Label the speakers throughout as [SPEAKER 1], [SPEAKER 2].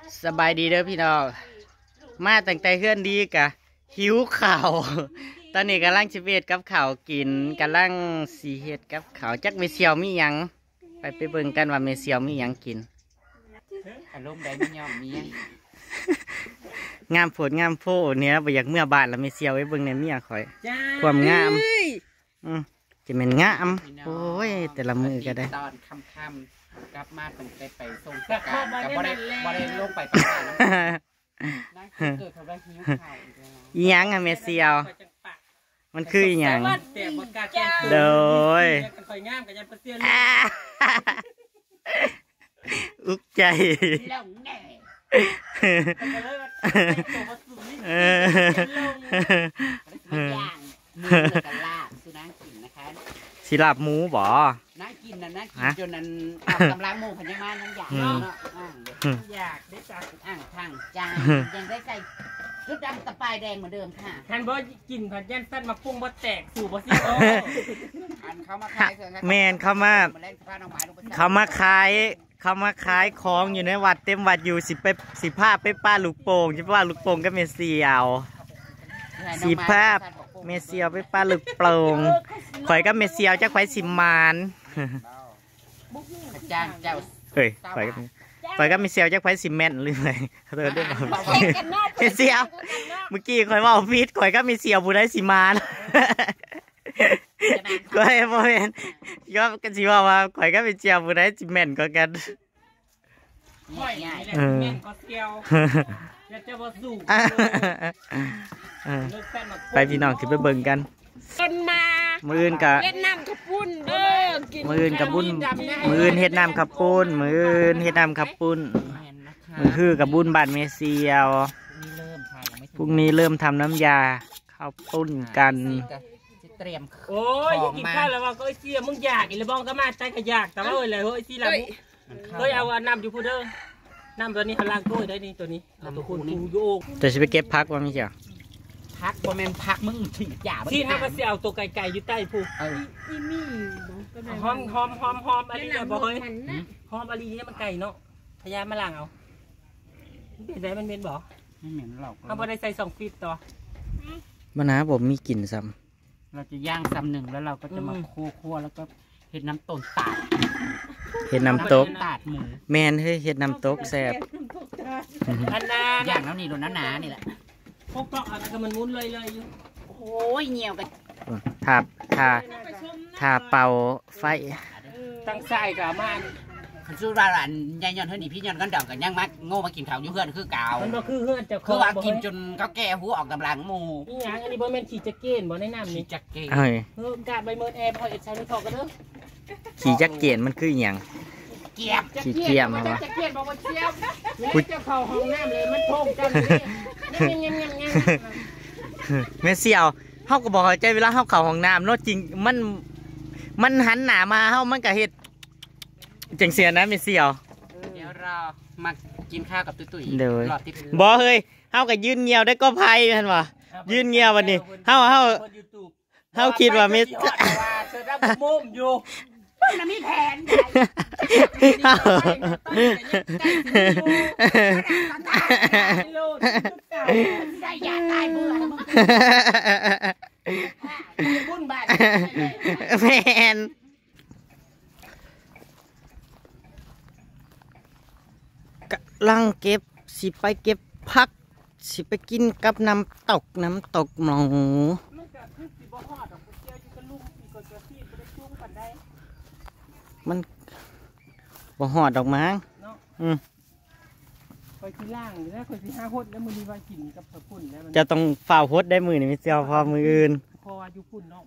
[SPEAKER 1] สบายดีเด้อพี่น้องมาตั้งแต่เฮือนดีกะหิวข่าวตอนนี้กำลังชิเวตกับข่าวกินกำลังสีเฮ็ดกับข่าวจักเมเซียวมีหยังไปเบิ่งกันว่าเมเซียวมีหยังกิน
[SPEAKER 2] อารมณ์ใดไม่ยอมมี
[SPEAKER 1] งามโผดงามโพเนี่ยบ่อยากเมื่อบานแล้วเมเซียวไว้เบิ่งในเมียข่อยความงามจะเป็นงามโอ้ยแต่ละมือก็ได้
[SPEAKER 2] ตอนค่ำกลับมาตั้งแต่ไปส่งกับบ่ได้ลงไปตอนนั้นนั่นเกิดเขาได้หิวข่าว
[SPEAKER 1] อีหยังอะเมเซียวมันคืออีหยังโดยอุกใจสิลาบหมูบ่
[SPEAKER 2] น่ากินนะน่ากินจนนั้นกำลังโม่พันยังมานั่งอยากเนาะอยากได้จังทางจานยังได้ใส่ชุดดำตะปายแดงเหมือนเดิมค่ะ
[SPEAKER 3] ท่านบ่กินผัดยันสั้นมาพุ่งบ่แตกสู่บ่ซิโอ
[SPEAKER 2] เขามาขาย
[SPEAKER 1] แมนเขามาขายของอยู่ในวัดเต็มวัดอยู่สิภาพไปป้าลูกโป่งใช่ป่ะลูกโป่งก็เมเซียวสีภาพเมเซียวไปป้าลูกโป่งข่อยก็เมเซียวจะไข่สิมาน
[SPEAKER 2] จ้างเจ้า
[SPEAKER 1] เฮ้ยข่อยก็เมเซียวจะไข่สิแมนหรือไงเขาเดินด้วยเมเซียวเมื่อกี้ข่อยว่าฟีดข่อยก็เมเซียวบุได้สิมานก็ให้พ่อแม่ก็กันสิว่าข่อยก็เมเซียวบุได้สิแมนก็กันไปพี่น้องขึ้นไปเบิ่งกันมืออื่นกับ
[SPEAKER 3] เฮ็ดน้ำขับปุ้นเด้อ
[SPEAKER 1] มืออื่นกับบุญมืออื่นเฮ็ดน้ำขับปุ้นมืออื่นเฮ็ดน้ำขับปุ้นมือคือกับบุญบานเมเซียวพรุ่งนี้เริ่มทำน้ำยาข้าวปุ้นกัน
[SPEAKER 2] เตรียม
[SPEAKER 3] โอ้ยกินข้าวแล้วว่าก็ไอ้เสียมึงอยากอีเลยบ้องก็มาใจก็อยากแต่ว่าเลยเฮ้ยสิล่ะเฮ้ยเอาน้ำอยู่พูดเด้อน้ำตัวนี้เขาล้างถ้วยได้นี่ตัวนี้ตัวคุณโยก
[SPEAKER 1] แต่ฉันไปเก็บพักว่าไม่ใช่
[SPEAKER 2] พักบ่แม่นพักมึงถึงจ่า
[SPEAKER 3] ที่ถ้าก็เสียเอาตัวไก่อยู่ใต้ผู้
[SPEAKER 4] อีมี่
[SPEAKER 3] หอมอะไรเนี่ยบอกเฮ้ยหอมอะไรเนี่ยมันไก่เนาะพยายามมาล้างเอาเป็นไรมันเป็นบ่
[SPEAKER 2] ไม่เหม็นหรอก
[SPEAKER 3] เอาไปได้ใส่2 ฟีตต่อ
[SPEAKER 1] มันนะผมมีกลิ่นซ้
[SPEAKER 2] ำเราจะย่างซ้ำหนึ่งแล้วเราก็จะมาคั่วแล้วก็เห็ดน้ำต้นตาด
[SPEAKER 1] เห็ดน้ำตก
[SPEAKER 2] ตาดหมู
[SPEAKER 1] แมนเฮ้ยเห็ดน้ำตกแซ่บ
[SPEAKER 3] อันนั้น
[SPEAKER 2] ย่างแล้วนี่โดนหนานี่แหละ
[SPEAKER 3] พวกเกาะอะไรก็มันมุนเลยอยู่
[SPEAKER 2] โอ้ยเหนียวกัน
[SPEAKER 1] ทาเป่าไฟ
[SPEAKER 3] ตั้งใส่กับมัน
[SPEAKER 2] สู้ราหลานยายย้อนเท่านี้พี่ย้อนกันเดากันยังมักโง่มากินข้าวยุ่งเฮือนคือเก่า
[SPEAKER 3] มันก็คือเฮือนจะ
[SPEAKER 2] คือว่ากินจนเขาแก่หูออกกำลังหมู
[SPEAKER 3] นี่อย่างอันนี้บ่แม่นขี่จักเกนบ่ในน้ำนี่
[SPEAKER 2] จักเกน
[SPEAKER 3] กาดใบเมินแอร์พอเอ็ดใช้ในทอกกันเด้อ
[SPEAKER 1] ขี่จักเกนมันคืออย่าง
[SPEAKER 2] เกียบ
[SPEAKER 1] ขี่เกียบ
[SPEAKER 3] มา
[SPEAKER 1] วะ
[SPEAKER 3] จักเกนบอกว่าเกียบไม่จะเข้าห้องน้ำเลยมันโผล่กันเงี้ย
[SPEAKER 1] แม่เสี่ยวเฮาก็บอกใจเวลาเฮาเข้าห้องน้ำเนาะจริงมันหันหน้ามาเฮามันก็เฮ็ดจังเสียนะแม่เสี่ยว
[SPEAKER 2] เดี๋ยวเรามากินข้าวกับตุ้ย
[SPEAKER 1] เลยบ่เฮ้ยเฮาก็ยืนเงียวได้ก็ไพ่กันวะยืนเงียววันนี้เฮาคิดว่าเมส
[SPEAKER 3] มุมอยู่
[SPEAKER 2] มันมีแผนใหญ่ยาตายเบื่อบุญบาท
[SPEAKER 1] แผนลังเก็บสิไปเก็บพักสิไปกินกับน้ำตกหมองมันบ่หอดดอกมั้ง
[SPEAKER 3] คอยที่ล่างแล้วคอยที่ห้าหดแล้วมือดีว่ากินกับพุ่นแล้ว
[SPEAKER 1] จะต้องฝ่าหดได้มือนี่ไม่เจียวพอมืออื่น
[SPEAKER 3] พออยู่พุ่นเนาะ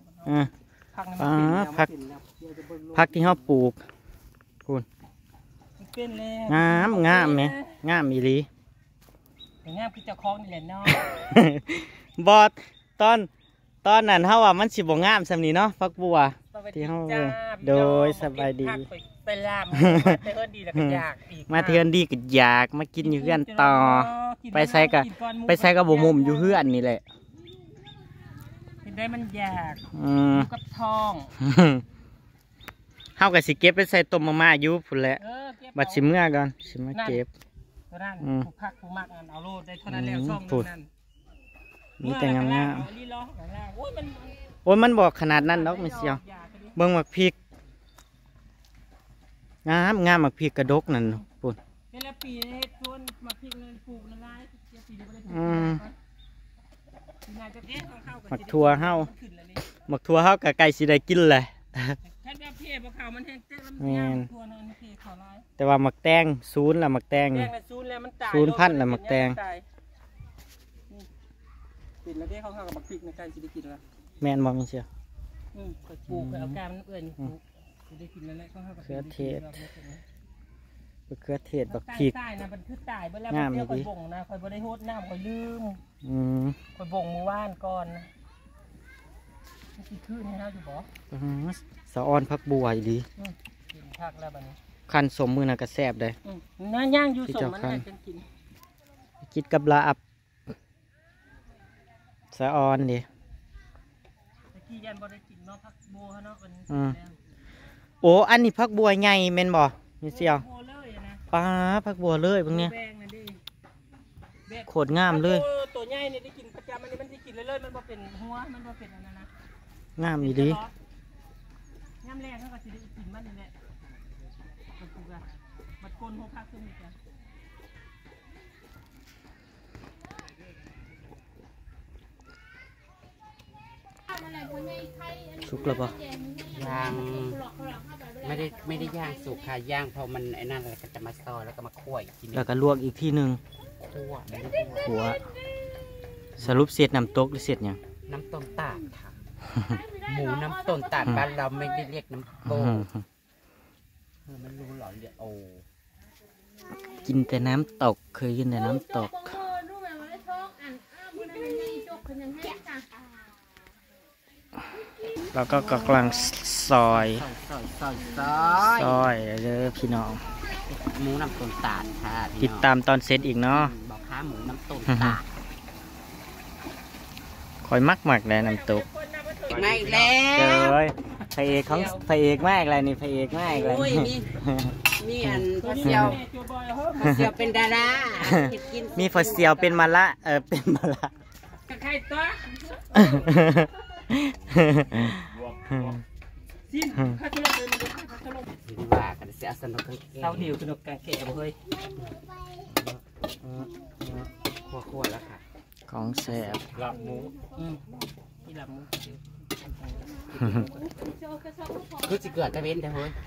[SPEAKER 1] พักที่เขาปลูกพุ่นงามไหมงามอีหลี
[SPEAKER 3] งามคือเจ้าของนี่แหละเนาะ
[SPEAKER 1] บอดตอนนั้นเขาว่ามันสิบ่งามสำนี้เนาะพักบัวที่เขาโดยสบายดี
[SPEAKER 3] ไปลามไปเฮือนดีแล้วก็อยากอีก
[SPEAKER 1] มาเฮือนดีก็อยากมากินอยู่เฮือนต่อไปใส่กับบ่มุมอยู่เฮือนนี่แหละ
[SPEAKER 3] เห็นได้มันอยากกับทอง
[SPEAKER 1] เฮากับสิเก็บไปใส่ต้มมาม่าอยู่พุ่นแหละบัดสิเมื่อก่อนสิมาเก็บ
[SPEAKER 3] ตัวนั้นผู้พักผู้มักเอาโลดได้เท่านั้นแล้วช่องนั้น
[SPEAKER 1] มีแต่งาม
[SPEAKER 3] ลีล้อโอ้ยมัน
[SPEAKER 1] ๆโอ้ยมันบอกขนาดนั้นดอกไม่เสียวเบิ่งหมักพริกงามหมักพริกกระดกนั่นปุ่น
[SPEAKER 3] เวลาปีนี้ชวนมาพริกเงินปลูกนั่นไรปีนี้ไม่ได้ปลูก
[SPEAKER 1] หมักถั่วเฮาหมักถั่วเฮากับไก่สิได้กินแหละ
[SPEAKER 3] ท่านแบบเพี้ยบเขามันแห้งเจ๊กแล้วมันยากถั่วนั่นเพี้ยเขาร้าย
[SPEAKER 1] แต่ว่าหมักแตงศูนย์ละหมักแตง
[SPEAKER 3] แด
[SPEAKER 1] นี่
[SPEAKER 3] งศูนย์แล้วมันตาย
[SPEAKER 1] ศูนย์พันแล้วหมักแตง
[SPEAKER 3] ปิดแล้วที่เขาเข้ากับหมักพริกในไก่สิได้กินแล้ว
[SPEAKER 1] แม่นบ่มีเสียว
[SPEAKER 3] คอยปลูกเอาการมันเอื่อยปลูกสิได้กินแล้วแหละเขาเข้ากับ
[SPEAKER 1] มะเขือเทศบักพริก
[SPEAKER 3] ตายนะมันคือตายไปแล้วมันเที่ยวคอยบ่งนะคอยบ่ได้โหดน้ำคอยลืมคอยบ่งมือว่านก่อนนะนี่คือคืนให้เราอยู่บ่
[SPEAKER 1] สะออนพักบัวอีดี
[SPEAKER 3] กินผักแล้วบัดนี้
[SPEAKER 1] คันสมมือน่ะก็แซ่บได้
[SPEAKER 3] น้าย่างอยู่สมมันได้จังกิน
[SPEAKER 1] คิดกับลาอับสะออนดิ
[SPEAKER 3] ตะกี้ยันบ่ได้กินเนาะผักบัวเนาะเป็น
[SPEAKER 1] โอ้อันนี้พักบัวใหญ่แม่นบ่มีเสียว
[SPEAKER 3] บัวเลยนะ
[SPEAKER 1] ป้าพักบัวเลยบางเนี้ย
[SPEAKER 3] แบงนั่นดิ
[SPEAKER 1] โคตรงามเลย
[SPEAKER 3] ตัวใหญ่นี่ได้กินประจำอันนี้มันได้กินเลยมันบ่เป็นหัวมันบ่เป็นอันนั้นนะ
[SPEAKER 1] งามอีดี
[SPEAKER 3] ย่ำแรงเขาก็สิได้กินมันนี่แหละมันปลูกอะมันโกนหัวผักขึ้นอีกอะ
[SPEAKER 1] สุกแล้วปะ
[SPEAKER 2] ย่างไม่ได้ย่างสุกค่ะย่างพอมันไอ้นั่นอะไรก็จะมาซอยแล้วก็มาคั่วอีกทีนึง
[SPEAKER 1] แล้วก็ลวกอีกที่หนึ่ง
[SPEAKER 2] คั่วแล้วก็
[SPEAKER 1] หัวสรุปเสร็จน้ำตกหรือเสร็จยัง
[SPEAKER 2] น้ำต้มตาลค่ะ หมูน้ำต้มตาลบ้านเราไม่ได้เรียกน้ำต้มมันรู้หรอเรียกโอ
[SPEAKER 1] กินแต่น้ำตกเคยกินแต่น้ำตกแล้วก็กำลังซอย ซอยเด้อพี่น้อง
[SPEAKER 2] หมูน้ำต้มตาลค่ะ
[SPEAKER 1] ติดตามตอนเสร็จอีกเนาะ
[SPEAKER 2] บอกค้าหมูน้ำต้มตาล
[SPEAKER 1] คอยมักเลยน้ำตก
[SPEAKER 2] ไม่แล้
[SPEAKER 1] เจอ
[SPEAKER 2] ว
[SPEAKER 1] เลยพระเอกของพระเอกมากเลยนี่พระเอกมากเลย
[SPEAKER 2] โอ้ยมีอันพอเซียวพอเซียวเป็นดารากิน
[SPEAKER 1] มีฟอสเซียวเป็นมะละเป็นมะละ
[SPEAKER 3] กระไข่ตัวสิ้นข้าทุเรศเลยข้าทุเรศ
[SPEAKER 2] ดีว่ากันเสียสนุก
[SPEAKER 3] เต้าเดียวสนุกกางเกงเฮ้ย
[SPEAKER 2] คั่วแล้วค่ะ
[SPEAKER 1] ของแสบ
[SPEAKER 3] หลับหมูที่หลับหมู
[SPEAKER 2] คือสิเกิดตะเวนแต่เฮ้ย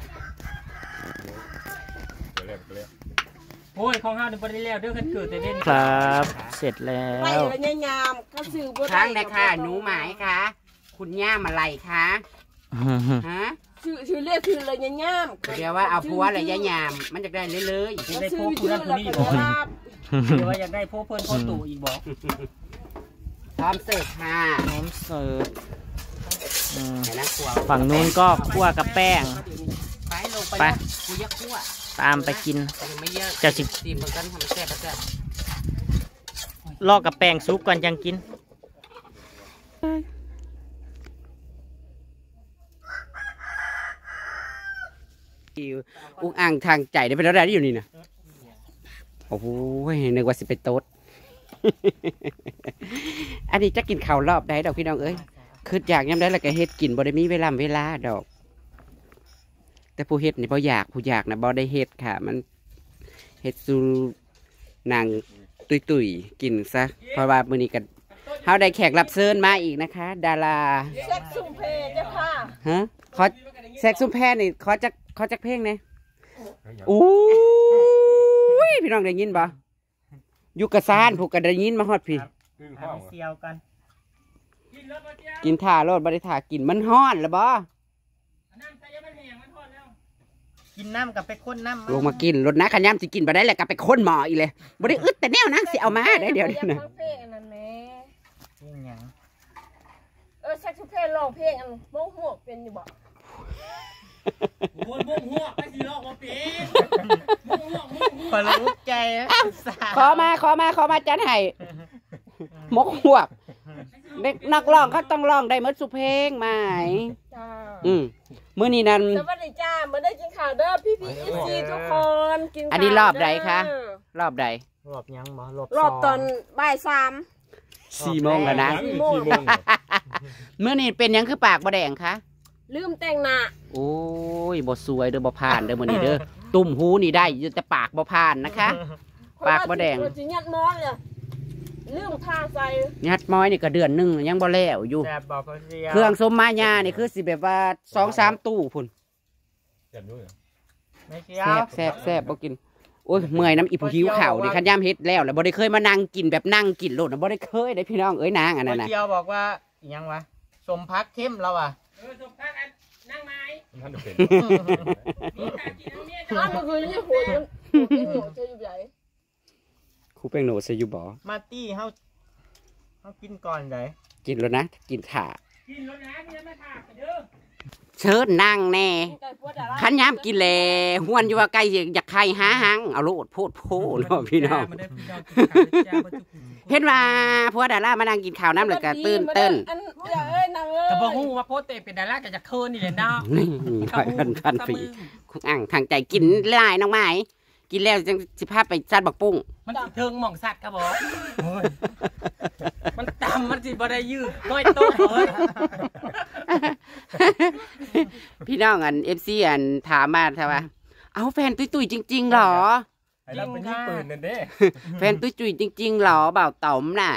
[SPEAKER 3] โอ้ยของห้าวเดี๋ยวไปได้แล้วเดี๋ยวขึ้นเกิดแต่เด่น
[SPEAKER 1] ครับ เสร็จแล้
[SPEAKER 4] ไป
[SPEAKER 1] ว
[SPEAKER 4] แล้วเนี่ยยามก็ซื้อบ่
[SPEAKER 2] ครั้งเลยค่ะหนูหมายค่ะ คุณย่ามาไล่ค่ะฮะ
[SPEAKER 4] ชื่อเรียกคืออะไรเนี่ยยาม
[SPEAKER 2] เดี๋ยวว่าเอาผัวอะไรยะยามมันจะได้เลย
[SPEAKER 3] อยากได้พวกคุณนั่นคุณนี่บอกเดี๋ยวว่าอยากได้พวกเพื่อนพ่อตู่อีกบอก
[SPEAKER 2] พร้อมเสิร์ฟค่ะ
[SPEAKER 1] พร้อมเสิร์ฟ
[SPEAKER 2] เห็นนะครัว
[SPEAKER 1] ฝั่งนู้นก็คั่วกับแป้ง
[SPEAKER 2] ไปลงไป
[SPEAKER 1] ไป
[SPEAKER 2] กูยักคั่ว
[SPEAKER 1] ตามไปกิน
[SPEAKER 2] ยังไม่เยอะ
[SPEAKER 1] จะสิ
[SPEAKER 2] ตีมันกันทำแซ่บแซ่บ
[SPEAKER 1] ลอกกับแป้งซุปก่อนจังกิน
[SPEAKER 2] อุ้งอ่างทางใจได้เป็นอะไรอยู่นี่นะโอ้โหนึกว่าสิเป็นโต๊ด อันนี้จะกินข้าวรอบได้ดอกพี่น้องเอ้ยคืออยากย้ำได้แล้วก็เฮ็ดกินบ่ได้มีเวลาดอก แต่ผู้เฮ็ดนี่บ่อยากผู้อยากนะบ่ได้เฮ็ดค่ะ มันเฮ็ดสู่นางตุยๆกินซะเพราะว่ามื้อนี้ก็เฮาได้แขกรับเชิญมาอีกนะคะ ดารา
[SPEAKER 4] เซ็กซุ่มเพเจ้าค่ะ
[SPEAKER 2] ฮะขอแซกซุ่มแพ้นี่ขอจักเพลงนะโอ้ยพี่น้องได้ยินบ่อยู่กระซานผูกกระได้ยินมาฮอดพี่
[SPEAKER 3] เซียวกัน
[SPEAKER 2] กินถ่ารถบ่ได้ถ่ากินมันฮ้อนแล้วบ่
[SPEAKER 1] กินน้ำกับไปข้นน้ำ
[SPEAKER 2] ลงมากินรถนะขันย่ำสิกินบ่ได้แหละกลับไปค้นหมออีเลยบ่ได้อึดแต่แนวนั่งสิเอามาได้เดี๋ยวนี้นะ
[SPEAKER 4] ฟังเพลงอันนั้นแหม่
[SPEAKER 1] ยัง
[SPEAKER 4] เซ็กซุ่มเพร้องเพลงอันบ่ฮู้เป็นอยู่บ่
[SPEAKER 3] ม้วนหัวไปสีลอกมาปีม้วนหัว
[SPEAKER 1] พอรู้ใจ
[SPEAKER 2] ขอมาจัดให้มกหวกเด็กนักร้องเขาต้องร้องได้หมดสุเพลงไหม
[SPEAKER 4] จ้า
[SPEAKER 2] มื้อนี้นั่น
[SPEAKER 4] สวัสดีจ้ามาได้กินข้าวเด้อพี่เอฟซีทุกคนกินข้าว
[SPEAKER 2] อันนี้รอบใดคะรอบใด
[SPEAKER 1] รอบยังบ่
[SPEAKER 4] รอบตอนบ่าย3
[SPEAKER 2] 4 โมงแล้วนะ
[SPEAKER 4] 4 โมง
[SPEAKER 2] มื้อนี้เป็นหยังคือปากบ่แดงคะ
[SPEAKER 4] ลืมแต่งหน้า
[SPEAKER 2] โอ้ยบ่สวยเด้อบ่ผ่านเด้อมื้อนี้เด้อตุ่มหูนี่ได้อยู่แต่ปากบ่ผ่านนะคะ ปากบ่แดง
[SPEAKER 4] จิยัดมอนเลยลืมท่าใส่
[SPEAKER 2] ยัดม้อยนี่ก็เดือนหนึงยังบ่แล้วอยู่
[SPEAKER 1] แซ่บบ่พอเสียว
[SPEAKER 2] เครื่องสมมายานี่คือสิแบบว่า 2-3 ตู้พุ่น
[SPEAKER 5] เจ็บด้วยเหรอ
[SPEAKER 1] ไม่เสีย
[SPEAKER 2] แซ่บบ่กินโอ้ยเมื่อยน้ำอีผู้หิวข้าวนี่คันยามเฮ็ดแล้วบ่ได้เคยมานั่งกินแบบนั่งกินโลดน่ะบ่ได้เคยได้พี่น้องเอ้ยนางอัน
[SPEAKER 1] พ
[SPEAKER 2] นั้
[SPEAKER 1] อน
[SPEAKER 2] น่ะ
[SPEAKER 1] เสียวบอกว่าอิหยังวะสมพักเข้มแล้วอ่ะ
[SPEAKER 3] สมพักนั่งไม้
[SPEAKER 5] ท่านจะเป็น
[SPEAKER 3] มีตากินน้ำเนี่ย
[SPEAKER 4] อ้าวเมื่อคืนนี่โหดยังโหดจะอยู่ใหญ่
[SPEAKER 2] ครูแป้งโหนใส่อยู่บ่
[SPEAKER 1] มาตี้เฮากินก่อนได้
[SPEAKER 2] กินแล้วนะกินถ่า
[SPEAKER 3] กินรถนะพี่จะมาถากเด้อ
[SPEAKER 2] เชิญนั่งแน่
[SPEAKER 4] ไก่พวดดารา
[SPEAKER 2] คันยามกินแลห้วนอยู่ว่าไก่อยากไข่หาหังเอาโลดโพดโพเนาะพี่น้อง
[SPEAKER 3] มาได้พี่น้องกินข้าวจ้าบ่ทุกคน
[SPEAKER 2] เห็นว่าพวกดารามานั่งกินข้าวน้ำแล้วก็ตื่นเต้น
[SPEAKER 4] อันอย่าเอ้ยนางเอ้ย
[SPEAKER 3] แต่บ่ฮู้ว่าโพสต์เตเป็นดาราจะเคินนี่แหละเนาะ
[SPEAKER 2] นี่พันปีคุณอ่างทางใจกินหลายน้องไม้กินแล้วจังสิพาไปซัดบักปุ้ง
[SPEAKER 3] มันสิเทิงหม่องสัตว์ครับบ่โอ้ยมันต่ำมันสิบ่ได้ยืดน้อยโตเอ้ย
[SPEAKER 2] พี่น้องอัน FC อันถามมาใช่ป่ะเอาแฟนตุ้ยๆจริงๆหรอ
[SPEAKER 5] ไอ้เราเป็นยิงปืนนั่นเด้
[SPEAKER 2] แฟนตุ้ยๆจริงๆหรอบ่าวต๋อมน่ะ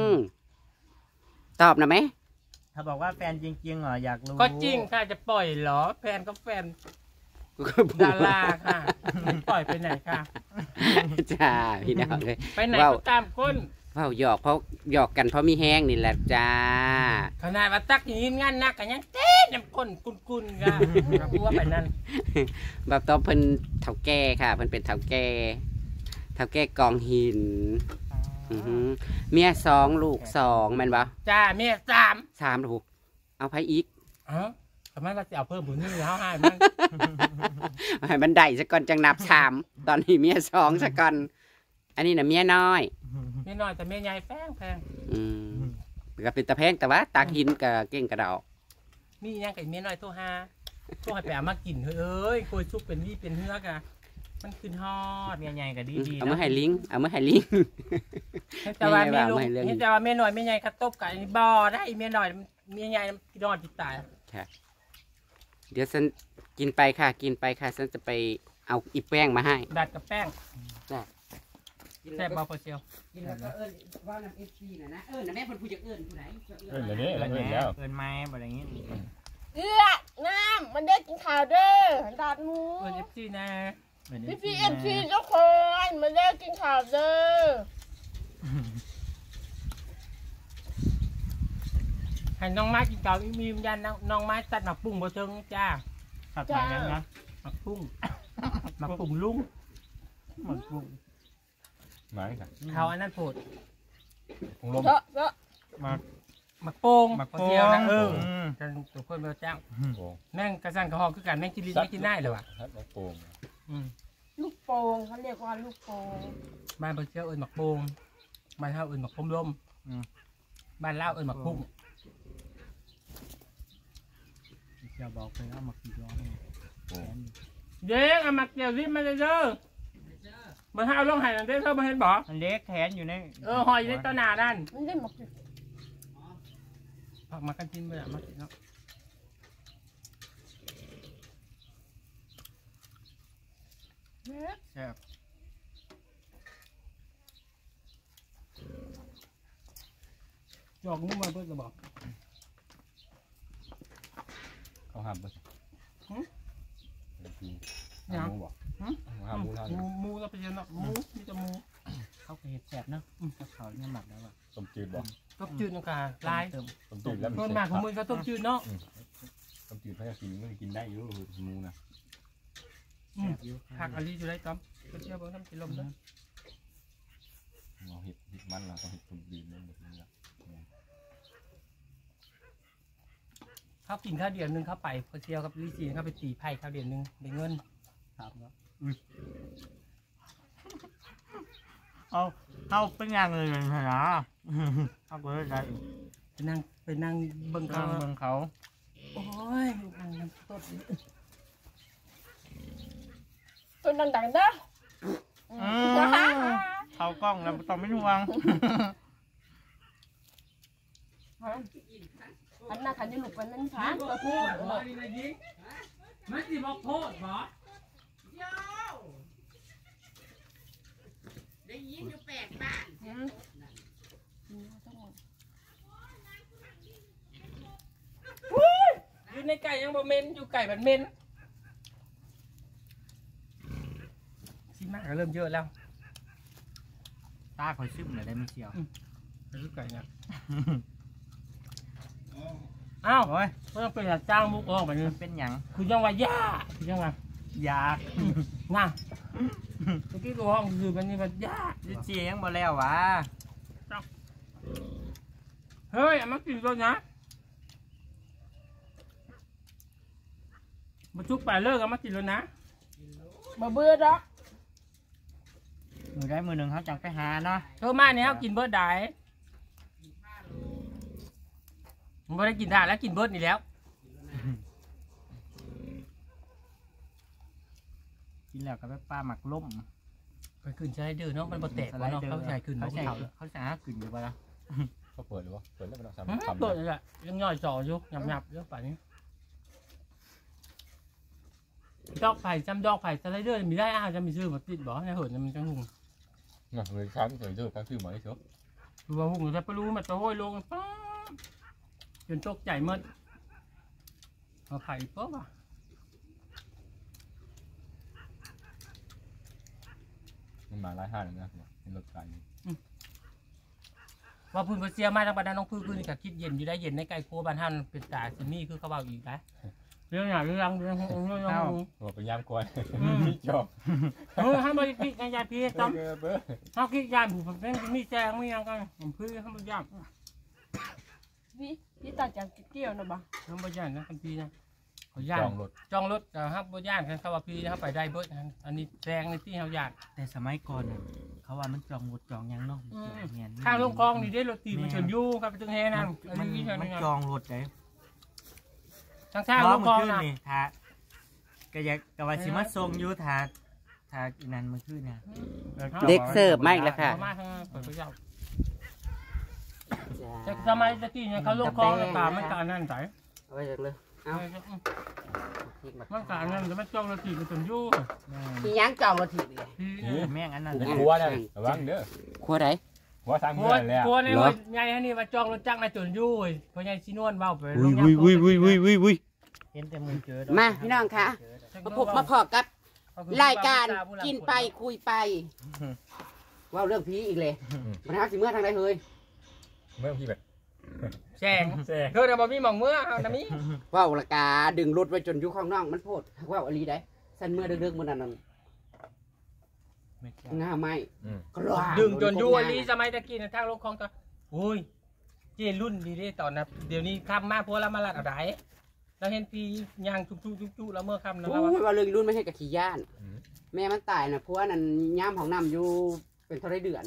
[SPEAKER 2] ตอบนะไหม
[SPEAKER 1] ถ้าบอกว่าแฟนจริงๆเหรออยากรู้
[SPEAKER 3] ก็จริงค่ะจะปล่อยเหรอแฟนก็แฟนดาราค่ะไม่ปล่อยไปไหนค่ะ
[SPEAKER 2] จ้าพี่น้องเลย
[SPEAKER 3] ไปไหน
[SPEAKER 2] ว้าว
[SPEAKER 3] ก็ตามคน
[SPEAKER 2] ว้าวหยอกเพราะหยอกกันเพราะมีแห้งนี่แหละจ้า
[SPEAKER 3] ขนาดว่าตักอย่างนี้งานนักกันยังเต้นน้ำก้นกุนๆค่ะพูดว่าไปนั่น
[SPEAKER 2] บ่าวต๋อมเพิ่นเฒ่าแก่ค่ะเพิ่นเป็นเฒ่าแก่กองหินอหือเมีย2ลูก2แม่นบ่
[SPEAKER 3] จ้าเมีย3
[SPEAKER 2] 3ลูกเอาไผอีก
[SPEAKER 3] เอ้าทำไมเราจะเอาเพิ่มบุญนี่แล้วให้มัน
[SPEAKER 2] ให้มันได้ซะก่อนจังนับ3ตอนนี้เมีย2ซะก่อนอันนี้น่ะเมียน้อย
[SPEAKER 3] นี่น้อยแต่เมียใหญ่แพง
[SPEAKER 2] ก็เป็นตะแพงแต่ว่าตากหินกับเก่งกระเดา
[SPEAKER 3] มียังกับเมียน้อยตัว5ตัวให้ไปเอามากินเฮ้ยโคยชุบเป็นวี่เป็นเฮือกอะมันขึ้นฮอด
[SPEAKER 1] เมียใหญ่ก็ดี
[SPEAKER 2] เอา
[SPEAKER 1] ๆ
[SPEAKER 2] มา
[SPEAKER 1] นะ
[SPEAKER 2] ให้ลิงเอามาให้ลิง
[SPEAKER 3] เห็นแต่ว่าเมียลูก
[SPEAKER 2] ไม่เรื่องนี้
[SPEAKER 3] เห็นแต่ว่าเมียน้อยเมียใหญ่กระตบกันบ่ได้เมียน้อยเมียใหญ่นอนจิตตาย
[SPEAKER 2] เดี๋ยวฉันกินไปค่ะฉันจะไปเอาอีแป้งมาให้
[SPEAKER 3] ดัดกับแป้ง
[SPEAKER 2] จ้ะ
[SPEAKER 3] แซ่บบ่พอเชียว
[SPEAKER 2] กินแล้วก็ว่าน้ำเอฟซีนะนะแม่คนผู้จะเอิญผู้ไหน
[SPEAKER 5] เออเดี๋ยวนี้เราเห็นแล้ว
[SPEAKER 1] เกินไม้บ่อะไรอย่างงี้
[SPEAKER 4] เอื้อน้ำมันได้กินข้าวเด้อดาดหมู
[SPEAKER 3] เอิ้น FC นะ
[SPEAKER 4] พี่เอฟซีทุกคนมันได้กินข้าวเด้อ
[SPEAKER 3] ให้น้องไม้กินข้าวมีวิญญาณน้องไม้ตัดหมักปุ้งบ่เทิงจ้า
[SPEAKER 1] ขับถ่ายยังนะ
[SPEAKER 3] หมักปุ้งหมักปุ้งลุง
[SPEAKER 1] หมดปุ๊บ
[SPEAKER 5] หมายค่ะ
[SPEAKER 3] เขาอันนั้นโผด
[SPEAKER 5] คงลม
[SPEAKER 4] เถอะเถอะ
[SPEAKER 3] หมักโป่ง
[SPEAKER 1] หมัก
[SPEAKER 3] พอ
[SPEAKER 1] โป่
[SPEAKER 3] เชียวนะ
[SPEAKER 1] ง
[SPEAKER 3] กันตัวคนเบลจ้าง
[SPEAKER 5] โป่ง
[SPEAKER 3] แม่งกระสันกระหอกคือกันแม่งกินลิ้นไม่กินได้เลยว่ะ
[SPEAKER 5] ฮัทโป่ง
[SPEAKER 4] ลูกโป่งเขาเรียกว่าลูกโป่ง
[SPEAKER 3] บ้านเบลเชียวเอิญหมักโป่งบ้านเฮาเอิญหมักพมลมบ้านเล่าวเอิญหมักพุ่ง
[SPEAKER 1] จะบอกไปเอามากี่ร้อย
[SPEAKER 5] โป่ง
[SPEAKER 3] เด็กเอาหมักเกี่ยวริมมาเลยเด้อบ้านเฮาลงหันเด้อเธอมาเห็นบ่
[SPEAKER 1] มันเล็กแขนอยู่ใน
[SPEAKER 3] หอยอยู่ในต้นหนานั่น
[SPEAKER 4] มันได้หมก
[SPEAKER 3] ผักมากันกินไปอ่ะมากินเนาะแซ่บจอกงูมาเพิ่งจะบอก
[SPEAKER 5] เขาห้ามไป
[SPEAKER 3] หึ
[SPEAKER 5] หาหมูบอกหาหมูทาน
[SPEAKER 3] มูเราไปเจอเนาะมูมีแต่มู
[SPEAKER 1] เขาเคยเห็ดแสบเนาะเขาเนี่ยหมักแล้วอ่ะ
[SPEAKER 5] ต้มจืดบอก
[SPEAKER 3] ต้มจืดนกาลาย
[SPEAKER 5] ต้มจืดแล้ว
[SPEAKER 3] ต้นมาของมึงก็ต้มจืดเนาะ
[SPEAKER 5] ต้มจืดเขาจะกินไม่กินได้อยู่หมูนะ
[SPEAKER 3] ผักอะไรอยู่ไรต้อมก็เชื่อว่าน้ำกินลมด้วย
[SPEAKER 5] เราเห็ดมันเราต้องเห็ดต้มจืดนั่นแบบนี้ละ
[SPEAKER 3] เขากินข้าวเดียวนึงเขาไปพอเชียวกับลิจีเขาไปตีไผ่ข้าวเดียวนึงได้เงิน
[SPEAKER 1] ครับเนาะเอาเป็นอย่างเลยนะเอาไปได้
[SPEAKER 3] ไปนั่งเบิ่ง
[SPEAKER 1] ทา
[SPEAKER 3] เขา
[SPEAKER 1] งเมืองเขา
[SPEAKER 3] โอโอ้ยมันต้น
[SPEAKER 4] ตัวดังๆเด้อ
[SPEAKER 1] เขากล้องแล้วต้องไม่ห่วง
[SPEAKER 4] อันน่ะขันจะหลุดไปนั่นค่ะตัวพูด
[SPEAKER 3] มันสิบอกโทษบ่
[SPEAKER 2] ได้ยินอยู่แปลกบ้าน
[SPEAKER 3] อยู่ในไก่ยังบ่เม้นอยู่ไก่มันเม้นชิมากก็เริ่มเยอะแล้ว
[SPEAKER 1] ตาคอยซึมเลยได้ไม่เชียว
[SPEAKER 3] อยู่ไก่เนี่ยอ้าว
[SPEAKER 1] โอ้ย
[SPEAKER 3] เพิ่งเป็นจ้างมุกออกไปนี่
[SPEAKER 1] เป็นหยัง
[SPEAKER 3] คือยังว่าย่าคือยังว่า
[SPEAKER 1] อยาก
[SPEAKER 3] น่ะเมื่อกี้ตัวห้องคือมันนี่มันย่า
[SPEAKER 1] จะเจียงบ่แล้ววะ
[SPEAKER 3] เฮ้ยเอามากินก่อนนะมาชุบไปเลิกเอามากินแล้วนะ
[SPEAKER 4] บ่เบื่อดอก
[SPEAKER 1] มือได้มือหนึ่งเขาจังไปหาเนาะ
[SPEAKER 3] เธอมาเนี่ยเขากินเบิร์ดได้มันไม่ได้กินได้แล้วกินเบิร์ดนี่แล้ว
[SPEAKER 1] กินแล้วก็ไปปลาหมักล่ม
[SPEAKER 3] ไปขึ้นใช้เดือเนาะมันบ่แตกเนาะเขาใช้ขึ้น
[SPEAKER 1] เขาใส่
[SPEAKER 3] เขา
[SPEAKER 1] เขาใส่ห้าขึ้นอยู่ปะล่ะ
[SPEAKER 5] เขาเปิดหรือวะเปิดแล้วมันต้อง
[SPEAKER 3] เปิ
[SPEAKER 5] ทำ
[SPEAKER 3] ดเลยแหละยังย่อยจ่ออยู่หยับๆเยอะป่านนี้ดอกไผ่จำดอกไผ่สไลเดอร์มีได้อาจจะมีชื่อมาติดบ่ในเหินมันจะหุ่ง
[SPEAKER 5] เงาเลยชั้นเคยเจอการซื้อมาให้เชียว
[SPEAKER 3] ดูว่าหุ่งจะไปรู้มันจะห้อยลงป๊าจนตกใจหมดเอาไผ่ป๊อบอ่ะ
[SPEAKER 5] มันมาไล่ห้าเลยนะเป็นรถไก่
[SPEAKER 3] ว่าพื้นก็เสียมาทางบ้านน้องพื้นนี่ก็คิดเย็นอยู่ได้เย็นในไก่โคบ้านท่านเป็นตาซิมี่คือเขาเบาอีกนะเรื่องอย่างเรื่อง
[SPEAKER 5] บอกไปย่ามกวนนี่จบ
[SPEAKER 3] ให้บริกิจยาพีต้องเขาคิดยาบุพเพมีแจงมีอย่างกันผมพื้นเขาไม่ยาก
[SPEAKER 4] พี่ตัดจากเกี่ยวนะบ่
[SPEAKER 3] เขาไม่ยากนะคันพีนะเขา
[SPEAKER 5] จ
[SPEAKER 3] ยาก
[SPEAKER 5] องรถ
[SPEAKER 3] จองรถแต่ครับบ่ยากเขาว่าพีเขาไปได้เบิดอันนี้แจงในที่เขายาก
[SPEAKER 1] แต่สมัยก่อนน่ะเขาว่ามันจองหมดจองยังเนาะ
[SPEAKER 3] ข้างลงกองนี่ได้รถตีมันชนยู่ครับไปถึงเฮนั่นอัน
[SPEAKER 1] มัน
[SPEAKER 3] นี้
[SPEAKER 1] มันจองรถเลย
[SPEAKER 3] ทางข้างลงกอง
[SPEAKER 1] ขึ้น
[SPEAKER 3] นะ
[SPEAKER 1] นี่ทาก็อยากก็ว่าสิมาส่งอยู่ทาอีนั่นมันขึ้นนะ
[SPEAKER 2] เด็กเสิร์ฟมาอีกแล้วค่ะ
[SPEAKER 3] มาทางเปิดเจ้าแต่สมัยตะกี้เนี่ยเขาลงกองแล้วตามันการนั่นใส่
[SPEAKER 2] เอาไว้จากเลยเอา
[SPEAKER 3] มันการนั่นจะไม่จ้องรถตีมันชนยู่
[SPEAKER 2] พี่ย่างจองรถถีบเลย
[SPEAKER 1] แม่งอันนั้น
[SPEAKER 5] ผมกลัวนะระวังเด้อ
[SPEAKER 2] ครัวไหน
[SPEAKER 5] หัวทาง
[SPEAKER 3] กลั
[SPEAKER 5] เมื่
[SPEAKER 3] ว
[SPEAKER 5] อแล้ว
[SPEAKER 3] กลัวในวันใหญ่นี่ว่าจ้องรถจักรในจนยู่เพราะใหญ่ชินวนเบาไปลง
[SPEAKER 1] เห็นแต่มือเจอ
[SPEAKER 2] มาพี่น้องคะมาพบมาพอกับรายการกินไปคุยไปว่าเรื่องผีอีกเลยมันหาสิเมื่อทางใดเฮ้ย
[SPEAKER 5] เมื่อพี่แบบ
[SPEAKER 3] แสงเธอจะบอกมีหมองเมื่อเอานะมิ
[SPEAKER 2] ว่าวละกาดึงรถไว้จนอยู่ข้างนอกมันโพดว่าวอลีได้สันเมื่อเดึกๆมันนั่นง่าไม่กรอ
[SPEAKER 3] ดึงจนยู่อันนี้สมัยตะกี้นะทางลงคลองตัวโอ้ยเจรุ่นดีได้ตอนนะเดี๋ยวนี้คำมาพวกเรามาลัดเอาได้เราเห็นพียางจุกแล้วเมื่อคำนะ
[SPEAKER 2] โอ้ยว่าเรื่องรุ่นไม่ให้กับขี้ย่านแม่มันตายนะเพราะว่านั่นย่ามของน้ำอยู่เป็นเท่าไรเดือน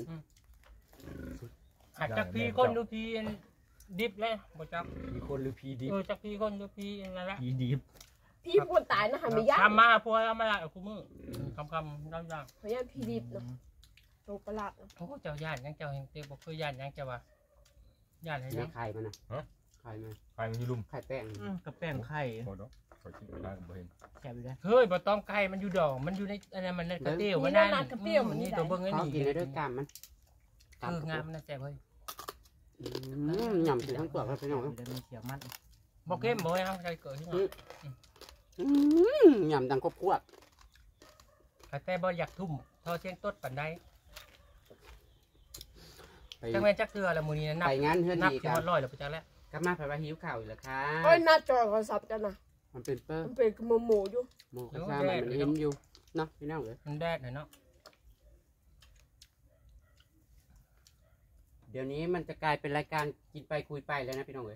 [SPEAKER 3] หักจักพีคนดูพีดิบเลยบ่จัก
[SPEAKER 5] มีคนหรือพีดี
[SPEAKER 3] จักพีคนดูพีนั่นแหละ
[SPEAKER 1] ผีดีบ
[SPEAKER 4] พี่ปวดตายนะหันไม่ยาก
[SPEAKER 3] ทำมาพวกเรามาลัดเอาคู่มือคำย่าง
[SPEAKER 4] เพราะยันพี่ดิบนะตัวประหลาดนะ
[SPEAKER 3] โอ้เจ้าย่านยังเจ้าเห็นเต้บอกคือย่านยังเจ้าว่าย่านอะไร
[SPEAKER 2] ใน
[SPEAKER 3] ยัง
[SPEAKER 2] ไข่มันนะไข่มัน
[SPEAKER 5] ใครมันที่ลุ่ม
[SPEAKER 2] ไข่แป้ง
[SPEAKER 1] กับแป้งไข่
[SPEAKER 5] โคตรขอคิดได้กับเห็น
[SPEAKER 1] แซ่บอยู่ได้
[SPEAKER 3] เฮ้ยบ่ต้องไก่มันอยู่ดอกมันอยู่ในอันนั้นมันในกระเตี้ยวมันนั่นนี่ตัวเบิ้งไอ้
[SPEAKER 2] เขา
[SPEAKER 3] นี่
[SPEAKER 2] กินได้ด้วยกามมัน
[SPEAKER 3] งามนะแซ่บเฮ้ย
[SPEAKER 2] หย่ำถึงทั้งเปลือกเลยพี่น้อง
[SPEAKER 1] ได้มีเขียวมัน
[SPEAKER 3] บ่เข้มบ่ให้เฮาใส่เกลือที่นี่
[SPEAKER 2] หย่ำดังครบขวด
[SPEAKER 3] แต่บ่อยากทุ่มทอเชียงต้นปานใด
[SPEAKER 2] ไป
[SPEAKER 3] จังแม่นจักเทื่อละมื้อนี้นับ
[SPEAKER 2] ไปงานเพื่อน
[SPEAKER 3] นับ
[SPEAKER 2] ดี
[SPEAKER 3] สิ
[SPEAKER 2] กัน
[SPEAKER 3] ฮอด100แล้วไปจักแล้ว
[SPEAKER 2] กลับมาไปว่าหิวข่าวอีกแล้วค่ะ
[SPEAKER 4] โอ้ยหน้าจอโทรศัพท์กันนะ
[SPEAKER 2] มันเป็นเปิ้ล
[SPEAKER 4] มันเป็นกระหมูอยู่
[SPEAKER 2] โมกซ่ามันเห็นอยู่เนาะพี่น้องเลย
[SPEAKER 3] มันแดดหน่อยเนาะ
[SPEAKER 2] เดี๋ยวนี้มันจะกลายเป็นรายการกินไปคุยไปแล้วนะพี่น้องเลย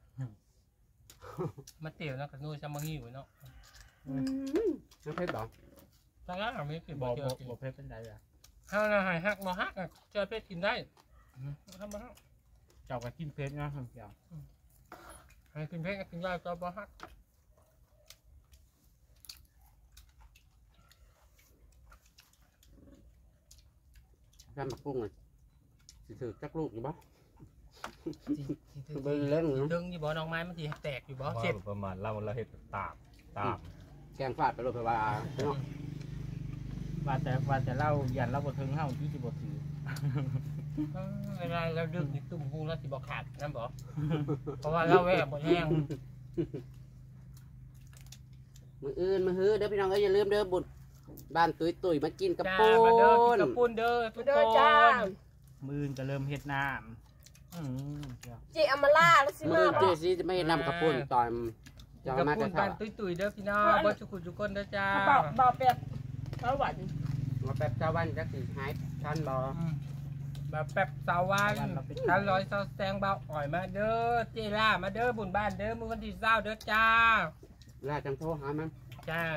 [SPEAKER 3] มาเตี๋ยวนะกับนู่นซะมาหิวเนาะ
[SPEAKER 2] น้องเพชรบอก
[SPEAKER 3] จังแล้วมีสิ
[SPEAKER 1] บ่
[SPEAKER 3] บ่
[SPEAKER 1] บ่
[SPEAKER 3] เจอ
[SPEAKER 1] บ่เพชรเป็นไรอ่ะ
[SPEAKER 3] เฮาน่ะให้ฮักบ่ฮักเจอเพชรกินได้ทำบ่ฮัก
[SPEAKER 1] เจ้าก็กินเพชรนะเจ้า
[SPEAKER 3] ให้กินเพลงกินยาตัวบ่ฮัก
[SPEAKER 2] ทำบักกุ้งเลยสิถือจักลูกอยู่บ่
[SPEAKER 3] สิ
[SPEAKER 2] เบิ่งเล่นเนาะ
[SPEAKER 3] ดึงอยู่บ่น้องไม้มันสิแตกอยู่บ่
[SPEAKER 5] ว่า
[SPEAKER 3] เจ็บ
[SPEAKER 5] ประมาณเราเห็ดตาม
[SPEAKER 2] แกงฟาดไปเลยไปว่าเนาะ
[SPEAKER 1] ว่าแต่เล่ายันเล่าบ่ถึงเฮาที่สิบ่ถือ
[SPEAKER 3] เวลาเราดึงนี่ตุ่มหูแล้วสิบ่ขาดนั่นบ่เพราะว่าเราแวะบ่แห้ง
[SPEAKER 2] มืออื่นมือฮื้อเด้อพี่น้องเอ้ยอย่าลืมเด้อบุตรบ้านตุยมากินกับ
[SPEAKER 3] จ้า
[SPEAKER 2] ปู
[SPEAKER 3] มาเด้อกิน
[SPEAKER 2] น
[SPEAKER 3] กับปุ้นเด้อทุก
[SPEAKER 4] เด้
[SPEAKER 3] ค
[SPEAKER 4] อจ้าน
[SPEAKER 1] มื้ออื่นก็เริ่มเฮ็ดน้ำเจ้า
[SPEAKER 4] เจอามาล่าแล้วสิ
[SPEAKER 2] มือ
[SPEAKER 4] มา
[SPEAKER 2] อื่น
[SPEAKER 4] บ่
[SPEAKER 2] เจซีจะไม่ให้นำกับปูนตอนจะ
[SPEAKER 3] กับ
[SPEAKER 2] มา
[SPEAKER 3] ปุ้
[SPEAKER 2] กัน
[SPEAKER 3] น
[SPEAKER 2] เท่า
[SPEAKER 3] บ้านตุยๆเด้อพี่น้องบ่ทุกคนทุกคนเด้อจ้า
[SPEAKER 4] เบาเป็ดเขาหวาน
[SPEAKER 2] มาแป๊บเช้าวันจักสิหายทันบ่
[SPEAKER 3] แบบแป๊บสาววันทันร้อยซอแซงเบาอ่อยมาเด้อเจล่ามาเด้อบุญบ้านเด้อมื้อวันที่20เด้อจ้า
[SPEAKER 2] ลาจังโทรหามัน
[SPEAKER 3] จ้า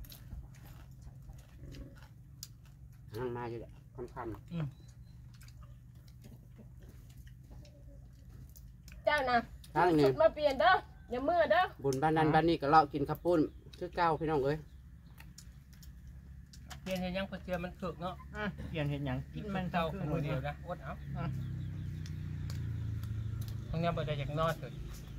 [SPEAKER 2] นั่งมาอยู่แหละค่ำ
[SPEAKER 4] เจ้านะ
[SPEAKER 2] ๆทางนี้
[SPEAKER 4] ชุดมาเปลี่ยนเด้ออย่ามือเด้อ
[SPEAKER 2] บุญบ้านนั้นบ้านนี้ก็เลาะกินข้าวปุ้นคือเก้าพี่น้องเอ้ย
[SPEAKER 3] เปลี่ยนให้ยังเพื่อมันคึกเนาะ
[SPEAKER 1] เปลี่ยนเฮ็ดหยังกินมัน
[SPEAKER 3] เท่า
[SPEAKER 1] เท่า
[SPEAKER 3] คนเดียวนะอดเอาตรงนี้บ่ได้จากนอนเลย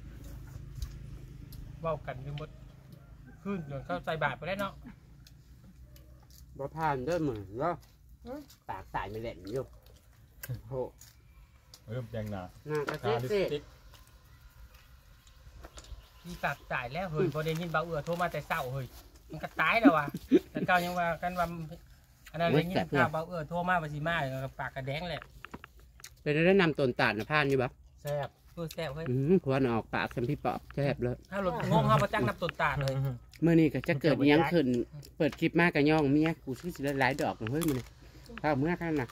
[SPEAKER 3] เว้ากันอยู่หมดขึ้นจนเข้าใจบาทไปแล้วเนาะ
[SPEAKER 2] บ่ผ่านเด้อมือเนาะปากสายไม่แหลมอยู่โห
[SPEAKER 5] เริ่มแจงหนา
[SPEAKER 2] หน้ากระ
[SPEAKER 5] ตา
[SPEAKER 2] ซิ
[SPEAKER 5] ดิ
[SPEAKER 2] บสิ
[SPEAKER 5] ส
[SPEAKER 3] มีปากจ่ายแล้วเฮ้ยพอได้ยินเบาโทรมาแต่เช้าเฮ้ยมันก็ตายแล้วว่ะแต่เก่ายังว่ากันว่าอันนั้นได้ยินข่าวเบาโทรมาว่าสิมาปากกระแดงแหละ
[SPEAKER 2] เป็นได้นำต้นตาลนะผ่านอยู่บ่
[SPEAKER 3] แซ่บพูดแซ่บเฮ้ย
[SPEAKER 2] พวนออกปากสัมพี่ปอบแซ่บเลย
[SPEAKER 3] ถ้าหลุดงงเข้ามาจ้างนับตุนตาเลย
[SPEAKER 2] เมื่อนี้ก็จะเกิดอิหยังขึ้น เปิดคลิปมากกับย่องเมียกูซื้อสิได้หลายดอกเฮ้ยมันข้าวเมื่อข้างน่ะ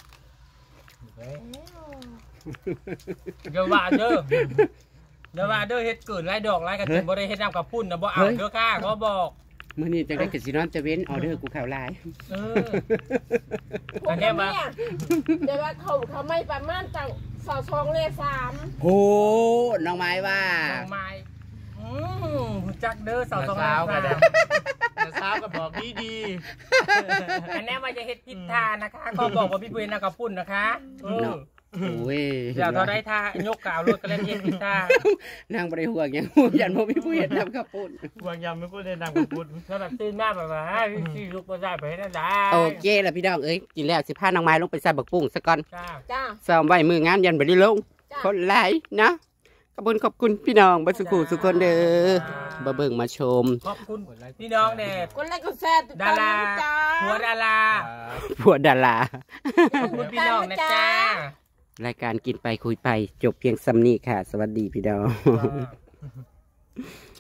[SPEAKER 3] เดี๋ยวว่าเด้อเดี๋ยวว่าเด้อเฮ็ดเกิดไรดอกไรกันจนบ่ได้เฮ็ดน้ำกับพุ่นนะบ่เอาเด้อค่ะก็บอก
[SPEAKER 2] เมื่อนี้จะได้กสินอนจะเว้นออเดอร์กูข่าวหลาย
[SPEAKER 3] เออ
[SPEAKER 4] พวกเนี่ยเดี๋ยวว่าเขาไม่ประมาณจัง2เลข3
[SPEAKER 2] โหน้องไม้ว่า
[SPEAKER 3] ดอกไม้จักเด้อสาวสอง
[SPEAKER 1] สาว
[SPEAKER 3] กั
[SPEAKER 1] ก็
[SPEAKER 3] น
[SPEAKER 1] ได้สาวก็บอกดี
[SPEAKER 3] อันนี้ว่าจะเฮ็ดผิดทานะคะก็บอกว่าพี่เวรนะกับพุ่นนะคะเออ
[SPEAKER 2] โอ้ย
[SPEAKER 3] เดี๋ยวเราได้ท่ายกกาวรถก็เล่นเฮ็ดผิดทาน
[SPEAKER 2] างบริห่วงยังห่วงยันโมพี่ผู้เห็นทำข้าวปุ้น
[SPEAKER 1] ๆวางยำไม่ก็ได้นำกับพุทธ
[SPEAKER 3] สำหรับตื่นมาแบบว่าพี่ลูกบ่ได้ไปให้ได้
[SPEAKER 2] โอเคแล้วพี่น้องเอ้ยกินแล้วสิพาน้องไม้ลงไปใส่บักปุ้งซะก่อน
[SPEAKER 3] จ้า
[SPEAKER 4] จ้า
[SPEAKER 2] ซ้อมไว้มืองานยันบริลง
[SPEAKER 4] จ้า
[SPEAKER 2] คนหลายนะขอบคุณพี่น้องบัสกูสุกคนเด้อมาเบิ่งมาชม
[SPEAKER 3] ขอบคุณพี่น้องเด็ก
[SPEAKER 4] คนแรกก็แซ่บติด
[SPEAKER 3] ดา
[SPEAKER 4] ตาม
[SPEAKER 3] รา
[SPEAKER 4] จ้า
[SPEAKER 3] หัวดารา
[SPEAKER 2] ผัวดารา
[SPEAKER 3] ขอบคุณพี่น้องนะจ้าร
[SPEAKER 2] ายการกินไปคุยไปจบเพียงซ้ำนี้ค่ะ สวัสดีพี่น้อง
[SPEAKER 3] จ้า